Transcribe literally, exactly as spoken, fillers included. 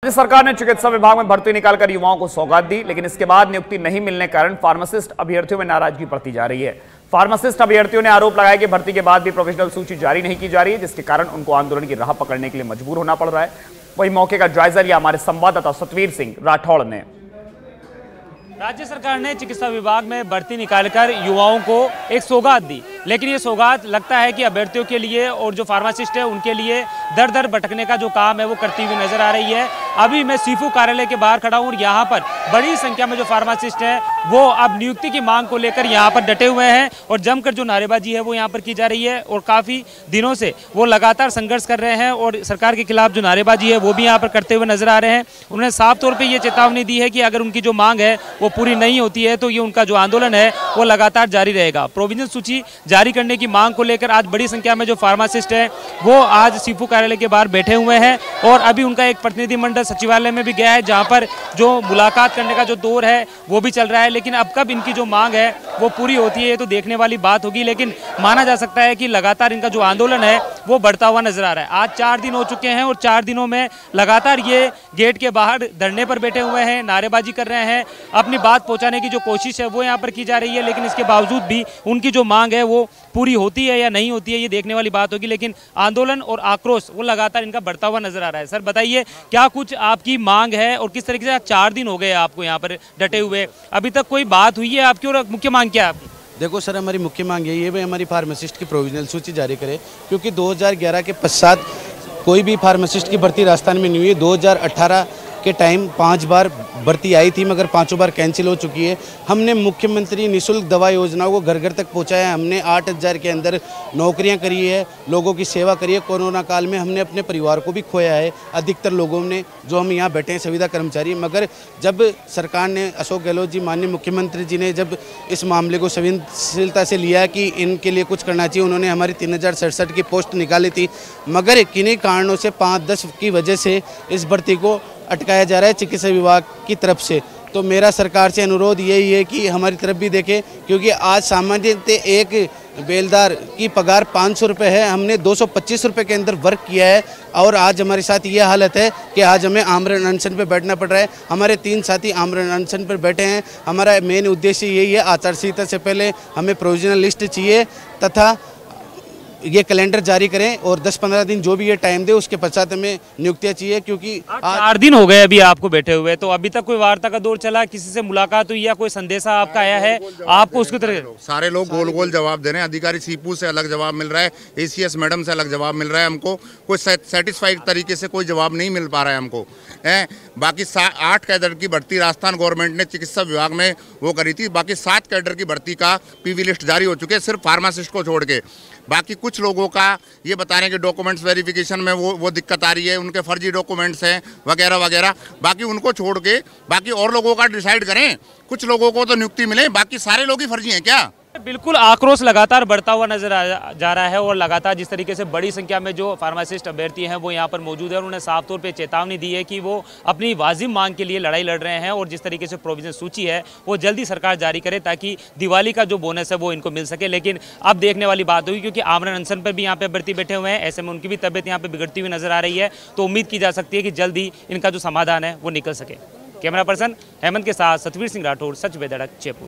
राज्य सरकार ने चिकित्सा विभाग में भर्ती निकालकर युवाओं को सौगात दी, लेकिन इसके बाद नियुक्ति नहीं मिलने के कारण फार्मासिस्ट अभ्यर्थियों में नाराजगी बढ़ती जा रही है। फार्मासिस्ट अभ्यर्थियों ने आरोप लगाया कि भर्ती के बाद भी प्रोविजनल सूची जारी नहीं की जा रही है, जिसके कारण उनको आंदोलन की राह पकड़ने के लिए मजबूर होना पड़ रहा है। वही मौके का जायजा लिया हमारे संवाददाता सतवीर सिंह राठौड़ ने। राज्य सरकार ने चिकित्सा विभाग में भर्ती निकालकर युवाओं को एक सौगात दी, लेकिन ये सौगात लगता है कि अभ्यर्थियों के लिए और जो फार्मासिस्ट है उनके लिए दर दर भटकने का जो काम है वो करती हुई नजर आ रही है। अभी मैं सीफू कार्यालय के बाहर खड़ा हूँ और यहाँ पर बड़ी संख्या में जो फार्मासिस्ट हैं वो अब नियुक्ति की मांग को लेकर यहाँ पर डटे हुए हैं और जमकर जो नारेबाजी है वो यहाँ पर की जा रही है और काफ़ी दिनों से वो लगातार संघर्ष कर रहे हैं और सरकार के खिलाफ जो नारेबाजी है वो भी यहाँ पर करते हुए नजर आ रहे हैं। उन्होंने साफ तौर पर ये चेतावनी दी है कि अगर उनकी जो मांग है वो पूरी नहीं होती है तो ये उनका जो आंदोलन है वो लगातार जारी रहेगा। प्रोविजनल सूची जारी करने की मांग को लेकर आज बड़ी संख्या में जो फार्मासिस्ट हैं वो आज सीफू कार्यालय के बाहर बैठे हुए हैं और अभी उनका एक प्रतिनिधिमंडल सचिवालय में भी गया है, जहां पर जो मुलाकात करने का जो दौर है वो भी चल रहा है। लेकिन अब कब इनकी जो मांग है वो पूरी होती है ये तो देखने वाली बात होगी, लेकिन माना जा सकता है कि लगातार इनका जो आंदोलन है वो बढ़ता हुआ नजर आ रहा है। आज चार दिन हो चुके हैं और चार दिनों में लगातार ये गेट के बाहर धरने पर बैठे हुए हैं, नारेबाजी कर रहे हैं, अपनी बात पहुंचाने की जो कोशिश है वो यहाँ पर की जा रही है। लेकिन इसके बावजूद भी उनकी जो मांग है वो पूरी होती है या नहीं होती है ये देखने वाली बात होगी, लेकिन आंदोलन और आक्रोश वो लगातार इनका बढ़ता हुआ नजर आ रहा है। सर बताइए, क्या कुछ आपकी मांग है और किस तरीके से चार दिन हो गए आपको यहाँ पर डटे हुए, अभी तक कोई बात हुई है आपकी और मुख्य मांग क्या है आपकी? देखो सर, हमारी मुख्य मांग यही है भाई हमारी फार्मासिस्ट की प्रोविजनल सूची जारी करे, क्योंकि दो हज़ार ग्यारह के पश्चात कोई भी फार्मासिस्ट की भर्ती राजस्थान में नहीं हुई है। दो हज़ार अठारह के टाइम पांच बार भर्ती आई थी मगर पांचों बार कैंसिल हो चुकी है। हमने मुख्यमंत्री निःशुल्क दवा योजना को घर घर तक पहुंचाया है। हमने आठ हज़ार के अंदर नौकरियां करी है, लोगों की सेवा करी है। कोरोना काल में हमने अपने परिवार को भी खोया है, अधिकतर लोगों ने, जो हम यहाँ बैठे हैं संविदा कर्मचारी। मगर जब सरकार ने, अशोक गहलोत जी माननीय मुख्यमंत्री जी ने जब इस मामले को संवेदनशीलता से लिया कि इनके लिए कुछ करना चाहिए, उन्होंने हमारी तीन हज़ार सड़सठ की पोस्ट निकाली थी, मगर किन्हीं कारणों से पाँच दस की वजह से इस भर्ती को अटकाया जा रहा है चिकित्सा विभाग की तरफ से। तो मेरा सरकार से अनुरोध यही है कि हमारी तरफ भी देखें, क्योंकि आज सामान्यतः एक बेलदार की पगार पाँच सौ रुपये है, हमने दो सौ पच्चीस रुपये के अंदर वर्क किया है और आज हमारे साथ ये हालत है कि आज हमें आमरण अनशन पर बैठना पड़ रहा है। हमारे तीन साथी आमरण अनशन पर बैठे हैं। हमारा मेन उद्देश्य यही है, आचार संहिता से पहले हमें प्रोविजनल लिस्ट चाहिए तथा ये कैलेंडर जारी करें और दस पंद्रह दिन जो भी ये टाइम दे उसके पश्चात हमें नियुक्तियाँ चाहिए, क्योंकि चार दिन हो गए अभी आपको बैठे हुए, तो अभी तक कोई वार्ता का दौर चला, किसी से मुलाकात हुई या कोई संदेशा आपका आया है आपको उसकी तरह? सारे लोग गोल गोल जवाब दे रहे हैं। अधिकारी सीपू से अलग जवाब मिल रहा है, एसीएस मैडम से अलग जवाब मिल रहा है, हमको कोई सेटिस्फाइड तरीके से कोई जवाब नहीं मिल पा रहा है हमको है। बाकी आठ कैडर की भर्ती राजस्थान गवर्नमेंट ने चिकित्सा विभाग में वो करी थी, बाकी सात कैडर की भर्ती का पीवी लिस्ट जारी हो चुके हैं सिर्फ फार्मासिस्ट को छोड़ के। बाकी कुछ लोगों का ये बता रहे हैं कि डॉक्यूमेंट्स वेरिफिकेशन में वो वो दिक्कत आ रही है, उनके फर्जी डॉक्यूमेंट्स हैं वगैरह वगैरह। बाकी उनको छोड़ के बाकी और लोगों का डिसाइड करें, कुछ लोगों को तो नियुक्ति मिले, बाकी सारे लोग ही फर्जी हैं क्या? बिल्कुल, आक्रोश लगातार बढ़ता हुआ नजर आ जा रहा है और लगातार जिस तरीके से बड़ी संख्या में जो फार्मासिस्ट अभ्यर्थी हैं वो यहाँ पर मौजूद है। उन्होंने साफ तौर पे चेतावनी दी है कि वो अपनी वाजिब मांग के लिए लड़ाई लड़ रहे हैं और जिस तरीके से प्रोविजन सूची है वो जल्दी सरकार जारी करे ताकि दिवाली का जो बोनस है वो इनको मिल सके। लेकिन अब देखने वाली बात होगी, क्योंकि आमरण अनशन पर भी यहाँ पे अभ्यर्थी बैठे हुए हैं, ऐसे में उनकी भी तबियत यहाँ पे बिगड़ती हुई नजर आ रही है। तो उम्मीद की जा सकती है कि जल्द ही इनका जो समाधान है वो निकल सके। कैमरा पर्सन हेमंत के साथ सतवीर सिंह राठौड़, सच बेधड़क, जयपुर।